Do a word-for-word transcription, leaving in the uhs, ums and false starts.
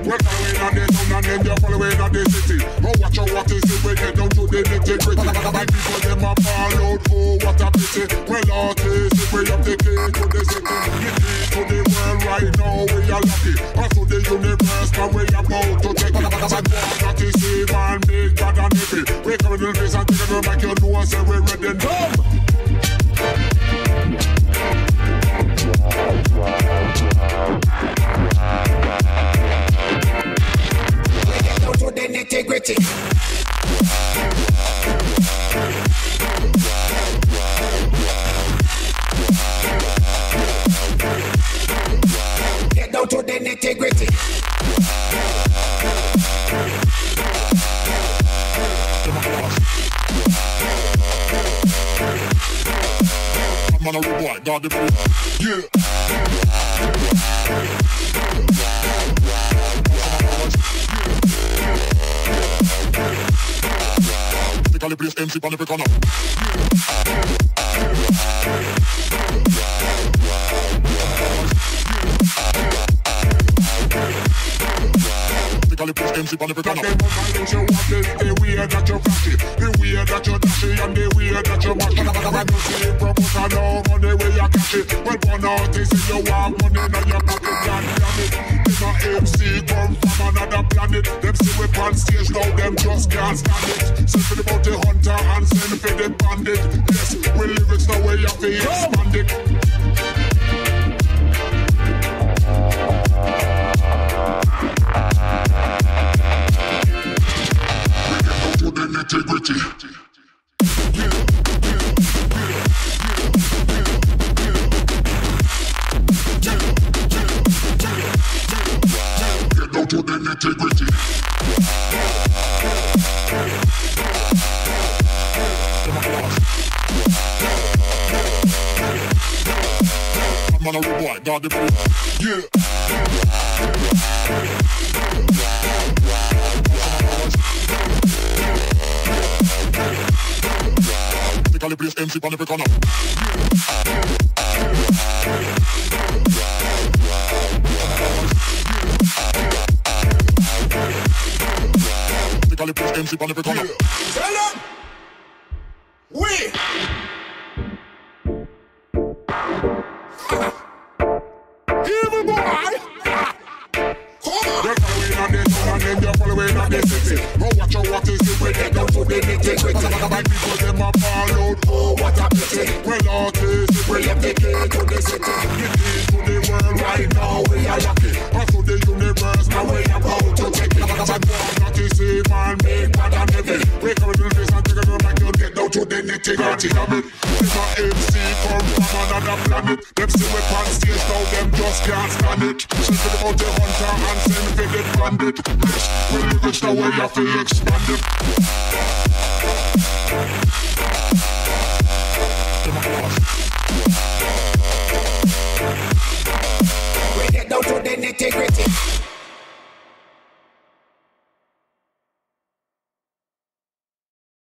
We're following on the town and then you're following on the city. Oh, watch out what is it, we get down to the nitty-gritty. My people, them a fall out, oh, what a pity. Well, artists, we up the key to the city. The key to the world right now, we are lucky. Us to the universe, but we about to take it. And one that is even big, bad and heavy. We coming to this and taking them like you know and say we're ready now. We get down to the nitty-gritty. Get down to the nitty-gritty. I'm on a road boy, God the food. Yeah. They call the place M C on every corner. They call the place M C on every corner. The way that you flashy, the way that you dashy, and the way that you mash. When you see a promoter now, money where you cash it. When one artist say you want money, now you pocket can damn it. Them a M C come from another planet. Them see we on stage now, them just can't stand it. Send for the bounty hunter and send for the bandit. Yes, we lyrics now where you have to expand it. Integrity. Yeah, yeah, yeah, yeah, get down to the integrity. I'm on a road boy, God the food. Yeah. They call the place M C on every corner. They call the place M C on every corner. Tell them we. Evil boy. They're following on the town and then you're following on the city. Oh, watch out what is it, we get down to the nitty-gritty. My people, them a fall out, oh, what a pity. Well, artists, we have the key to the city. The key to the world right now, we are lucky. Us to the universe, now we are about to take it. And one that is even big, bad and heavy. We come to this and take it like you get down to the nitty-gritty of it. Them a M C come from another planet. Them see we on stage now, them just can't stand it. Send for the bounty hunter and send for the bandit. Yes, we lyrics now we have to expand it. Come on.